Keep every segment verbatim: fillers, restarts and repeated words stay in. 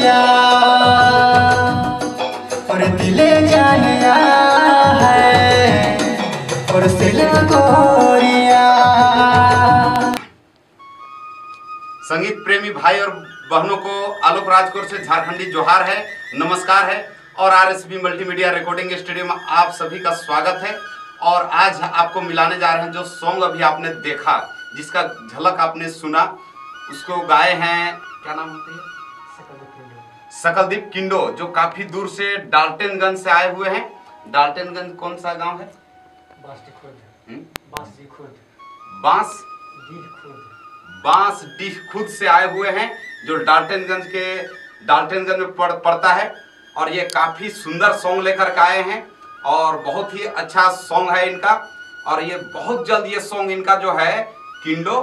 गोरिया और दिले जानिया है और सिल गोरिया। संगीत प्रेमी भाई और बहनों को आलोक राजकोट से झारखंडी जोहार है, नमस्कार है और आरएसबी मल्टीमीडिया रिकॉर्डिंग स्टूडियो में आप सभी का स्वागत है। और आज आपको मिलाने जा रहे हैं जो सॉन्ग अभी आपने देखा, जिसका झलक आपने सुना, उसको गाए हैं, क्या नाम होते हैं, सकलदीप किंडो, जो काफी दूर से डाल्टनगंज से आए हुए हैं। डाल्टनगंज कौन सा गांव है? बांस बांस डीह खुद से आए हुए हैं, जो डाल्टनगंज के डाल्टनगंज में पड़, पड़ता है। और ये काफी सुंदर सॉन्ग लेकर के आए हैं और बहुत ही अच्छा सॉन्ग है इनका। और ये बहुत जल्द ये सॉन्ग इनका जो है किंडो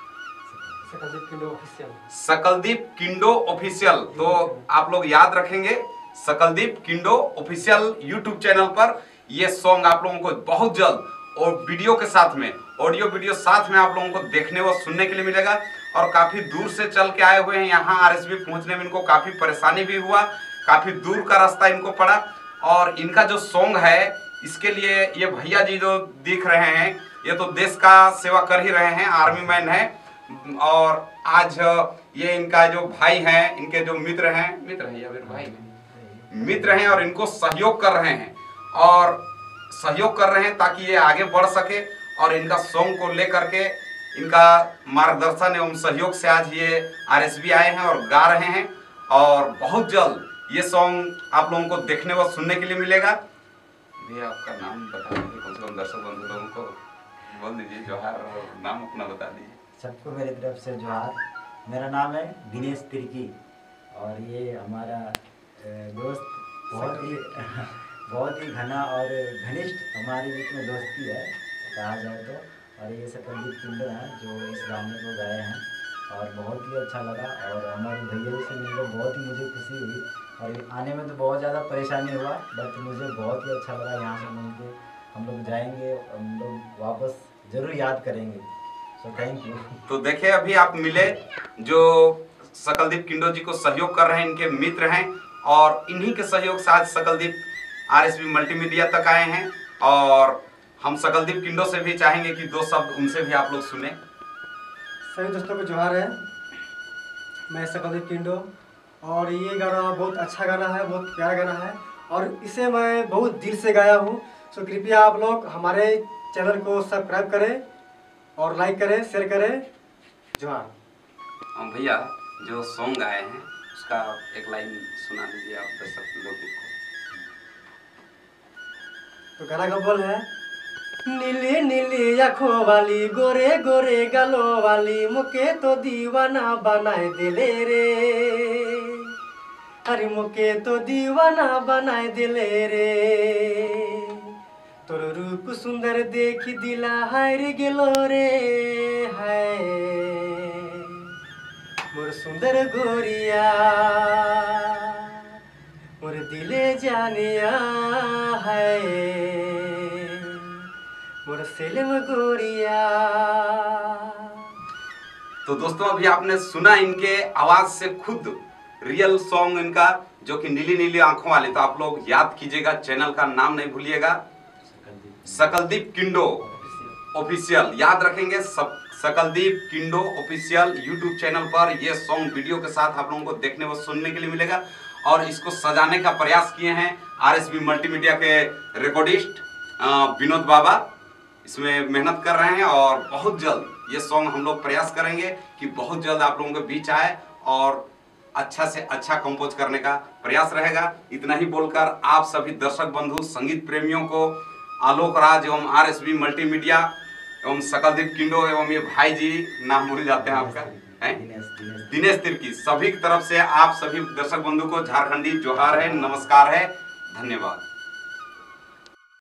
सकलदीप किंडो ऑफिशियल सकलदीप किंडो ऑफिशियल, तो आप लोग याद रखेंगे Sakaldeep Kindo official YouTube channel पर ये सॉन्ग आप लोगों को बहुत जल्द और वीडियो के साथ में, ऑडियो वीडियो साथ में आप लोगों को देखने व सुनने के लिए मिलेगा। और काफी दूर से चल के आए हुए हैं यहाँ आरएसबी पहुंचने में, इनको काफी परेशानी भी हुआ, काफी दूर का रास्ता इनको पड़ा। और इनका जो सॉन्ग है, इसके लिए ये भैया जी जो दिख रहे हैं, ये तो देश का सेवा कर ही रहे हैं, आर्मी मैन है। और आज ये इनका जो भाई हैं, इनके जो मित्र हैं, मित्र हैं या फिर भाई हैं, मित्र हैं और इनको सहयोग कर रहे हैं और सहयोग कर रहे हैं ताकि ये आगे बढ़ सके। और इनका सॉन्ग को लेकर के इनका मार्गदर्शन एवं सहयोग से आज ये आरएसबी आए हैं और गा रहे हैं। और बहुत जल्द ये सॉन्ग आप लोगों को देखने व सुनने के लिए मिलेगा। भैया आपका नाम बता दीजिए, कम से कम दर्शक बंधु लोगों को बोल दीजिए, जोहार, नाम अपना बता दीजिए। सबको मेरी तरफ से जोहार। मेरा नाम है दिनेश तिर्की और ये हमारा दोस्त बहुत ही बहुत ही घना और घनिष्ठ हमारे बीच में दोस्ती है कहा जाए तो। और ये सकलदीप किंडो हैं जो इस गाने को गाए हैं और बहुत ही अच्छा लगा। और हमारे भैया जी से मिलकर बहुत ही मुझे खुशी हुई और आने में तो बहुत ज़्यादा परेशानी हुआ, बट मुझे बहुत ही अच्छा लगा। यहाँ से मिल के हम लोग जाएंगे, हम लोग वापस ज़रूर याद करेंगे। So thank you. तो देखिए, अभी आप मिले जो सकलदीप किंडो जी को सहयोग कर रहे हैं, इनके मित्र हैं और इन्हीं के सहयोग से आज सकलदीप आरएसबी मल्टीमीडिया तक आए हैं। और हम सकलदीप किंडो से भी चाहेंगे कि दो शब्द उनसे भी आप लोग सुने। सभी दोस्तों को जोहार है, मैं सकलदीप किंडो और ये गाना बहुत अच्छा गाना है, बहुत प्यारा गाना है और इसे मैं बहुत दिल से गाया हूँ। सो कृपया आप लोग हमारे चैनल को सब्सक्राइब करें और लाइक करें, शेयर करें। जोहार। भैया जो सॉन्ग आए हैं उसका एक लाइन सुना दीजिए आप दर्शक लोगों को। तो गाना का बोल है, नीली नीली आँखों वाली, गोरे गोरे गालों वाली, मुके तो दीवाना बनाए दिले रे, अरे मुके तो दीवाना बनाए दिले रे, तोर रूप सुंदर देखी दिला हार गेलो रे, हाय मोर सुंदर गोरिया मोर दिले जानिया है मोर सेलम गोरिया। तो दोस्तों, अभी आपने सुना इनके आवाज से खुद रियल सॉन्ग इनका, जो कि नीली नीली आंखों वाली। तो आप लोग याद कीजिएगा, चैनल का नाम नहीं भूलिएगा, सकलदीप किंडो ऑफिशियल, याद रखेंगे। सब Sakaldeep Kindo official YouTube channel पर ये सॉन्ग वीडियो के साथ आप लोगों को देखने व सुनने के लिए मिलेगा। और इसको सजाने का प्रयास किए हैं आरएसबी मल्टीमीडिया के रिकॉर्डिस्ट विनोद बाबा, इसमें मेहनत कर रहे हैं। और बहुत जल्द ये सॉन्ग हम लोग प्रयास करेंगे कि बहुत जल्द आप लोगों के बीच आए और अच्छा से अच्छा कंपोज करने का प्रयास रहेगा। इतना ही बोलकर आप सभी दर्शक बंधु, संगीत प्रेमियों को आलोक राज एवं आरएसबी मल्टीमीडिया एवं सकलदीप किंडो एवं ये भाई जी, नाम भूल जाते हैं आपका, दिनेश तिर्की, सभी की तरफ से आप सभी दर्शक बंधु को झारखंडी जोहार है, नमस्कार है, धन्यवाद।